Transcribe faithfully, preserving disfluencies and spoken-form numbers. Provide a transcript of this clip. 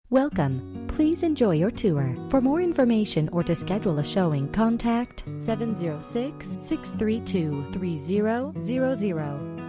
Welcome. Please enjoy your tour. For more information or to schedule a showing, contact seven zero six, six three two, three zero zero zero.